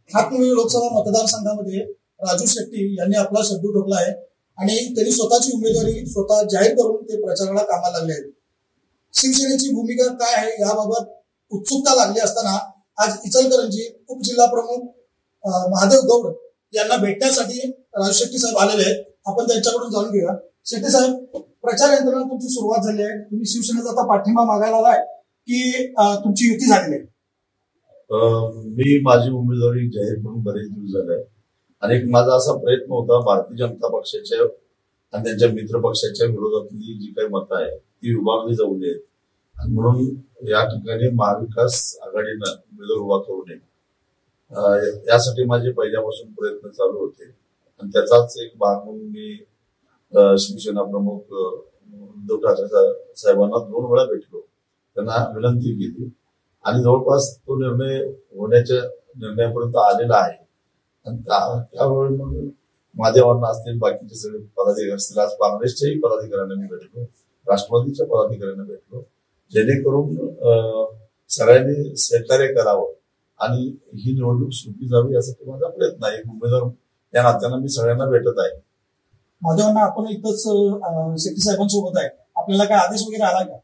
हातकणंगले लोकसभा मतदारसंघामध्ये राजू शेट्टी यांनी आपला शड्डू ठोकला आहे आणि त्यांनी स्वतःची उमेदवारी स्वतः जाहीर करून ते प्रचाराला कामाला लागले आहेत. शिवसेनेची भूमिका काय आहे याबाबत उत्सुकता लागली असताना आज इचलकरंजी उपजिल्हा प्रमुख महादेव गौड यांना भेटण्यासाठी राजू शेट्टी साहेब आलेले आहेत. आपण त्यांच्याकडून जाणून घेऊया. शेट्टी साहेब, प्रचार यंत्रणा तुमची सुरुवात झाली आहे. तुम्ही शिवसेनेचा आता पाठिंबा मागायला आलाय की तुमची युती झालेली आहे? मी माझी उमेदवारी जाहीर करून बरेच दिवस झाले आणि माझा असा प्रयत्न होता भारतीय जनता पक्षाच्या आणि त्यांच्या मित्र पक्षाच्या विरोधातली जी काही मतं आहे ती विभागली जाऊ नयेत आणि म्हणून या ठिकाणी महाविकास आघाडीनं उमेदवार उभा करू नये यासाठी माझे पहिल्यापासून प्रयत्न चालू होते आणि त्याचाच एक भाग म्हणून मी शिवसेना प्रमुख उद्धव ठाकरे साहेबांना 2 वेळा भेटलो, त्यांना विनंती केली आणि जवळपास तो निर्णय होण्याच्या निर्णयापर्यंत आलेला आहे. आणि त्यावेळी मग महादेवांना असतील, बाकीचे सगळे पदाधिकारी असतील, आज काँग्रेसच्याही पदाधिकाऱ्यांना मी भेटलो, राष्ट्रवादीच्या पदाधिकाऱ्यांना भेटलो, जेणेकरून सगळ्यांनी सहकार्य करावं आणि ही निवडणूक सुटली जावी यासाठी माझा प्रयत्न आहे. उमेदवार या नात्यानं मी सगळ्यांना भेटत आहे. महादेवांना आपण इथंच शेट्टी साहेबांसोबत आहे, आपल्याला काय आदेश वगैरे आला का?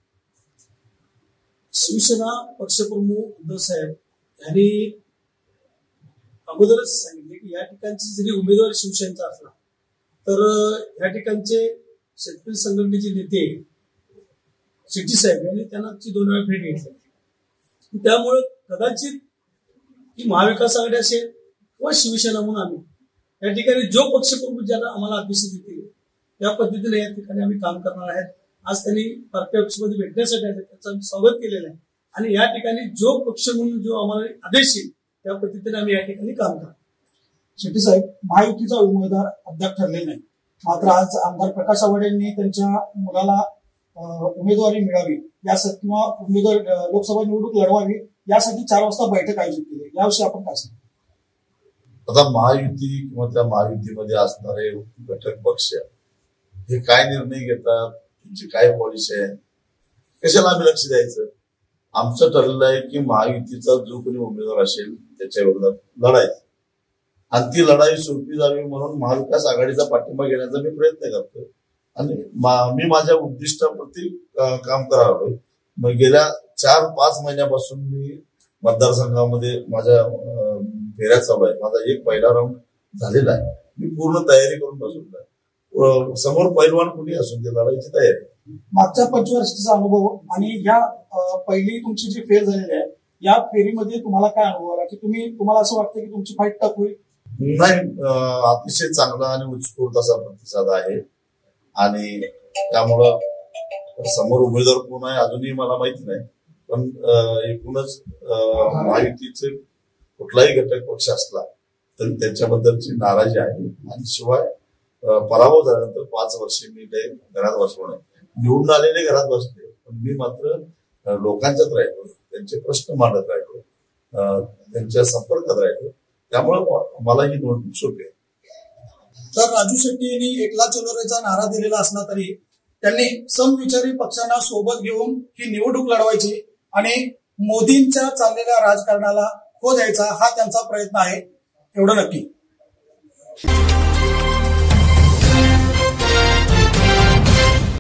शिवसेना पक्षप्रमुख उद्धव साहेब यांनी अगोदरच सांगितले की या ठिकाणची जरी उमेदवार शिवसेनेचा असला तर या ठिकाणचे शेतकरी संघटनेचे नेते शेट्टी साहेब यांनी त्यांना 2 वेळा भेट घेतली. त्यामुळे कदाचित ही महाविकास आघाडी असेल किंवा शिवसेना म्हणून आम्ही या ठिकाणी जो पक्षप्रमुख ज्याला आम्हाला अपेक्षित देतील त्या पद्धतीने या ठिकाणी आम्ही काम करणार आहेत. आज त्यांनी पार्टी ऑफिसमध्ये भेटण्यासाठी आले, त्यांचं आम्ही स्वागत केलेलं आहे आणि या ठिकाणी जो पक्ष म्हणून जो आम्हाला आदेश येईल त्या पद्धतीने आम्ही या ठिकाणी काम करतो. शेट्टी साहेब, महायुतीचा उमेदवार अद्याप ठरले नाही, मात्र आज आमदार प्रकाश आवाडे यांनी त्यांच्या मुलाला उमेदवारी मिळावी यासाठी किंवा उमेदवार लोकसभा निवडणूक लढवावी यासाठी 4 वाजता बैठक आयोजित केली. याविषयी आपण काय सांगतो? आता महायुती किंवा त्या महायुतीमध्ये असणारे घटक पक्ष हे काय निर्णय घेतात, त्यांची काय पॉलिसी आहे, कशाला आम्ही लक्ष द्यायचं? आमचं ठरलेलं आहे की महायुतीचा जो कोणी उमेदवार असेल त्याच्या विरोधात लढायचं आणि ती लढाई सोपी जावी म्हणून महाविकास आघाडीचा पाठिंबा घेण्याचा मी प्रयत्न करतोय आणि मी माझ्या उद्दिष्टाप्रती काम करावं. मग गेल्या 4-5 महिन्यापासून मी मतदारसंघामध्ये माझ्या फेऱ्या चालू आहे. माझा एक पहिला राऊंड झालेला आहे. मी पूर्ण तयारी करून बसवला आहे. समोर पैलवान कुणी असून ते लढायची तयारी. मागच्या 25 वर्षाचा अनुभव आणि या पहिली तुमची जी फेर झालेली आहे या फेरीमध्ये तुम्हाला काय अनुभव आला की तुम्हाला असं वाटतं की तुमची फाईट टफ होईल? नाही, अतिशय चांगला आणि उत्स्फूर्त असा प्रतिसाद आहे आणि त्यामुळं समोर उमेदवार कोण आहे अजूनही मला माहिती नाही, पण एकूणच महायुतीचे कुठलाही घटक पक्ष असला तरी त्याच्याबद्दलची नाराजी आहे आणि शिवाय पराभव झाल्यानंतर 5 वर्षे मी काही घरात बसवणे, निवडून आलेले घरात बसले, पण मी मात्र लोकांच्यात राहिलो, त्यांचे प्रश्न मांडत राहिलो, त्यांच्या संपर्कात राहिलो, त्यामुळे मला ही निवडणूक सोपी आहे. तर राजू शेट्टी यांनी एकला चलो रेचा नारा दिलेला असला तरी त्यांनी समविचारी पक्षांना सोबत घेऊन ही निवडणूक लढवायची आणि मोदींच्या चाललेल्या राजकारणाला खो द्यायचा हा त्यांचा प्रयत्न आहे, एवढं नक्की.